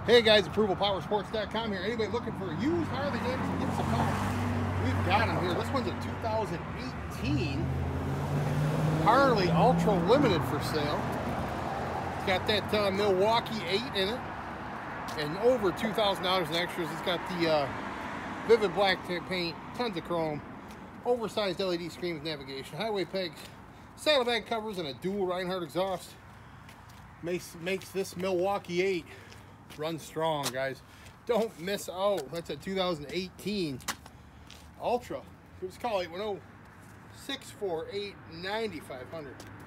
Hey guys, ApprovalPowersports.com here. Anybody looking for a used Harley Davidson, give us a call. We've got them here. This one's a 2018 Harley Ultra Limited for sale. It's got that Milwaukee 8 in it, and over $2,000 in extras. It's got the vivid black paint, tons of chrome, oversized LED screen with navigation, highway pegs, saddlebag covers, and a dual Reinhardt exhaust. Makes this Milwaukee 8 run strong, guys. Don't miss out. That's a 2018 Ultra. Give us a call, 810-648-9500.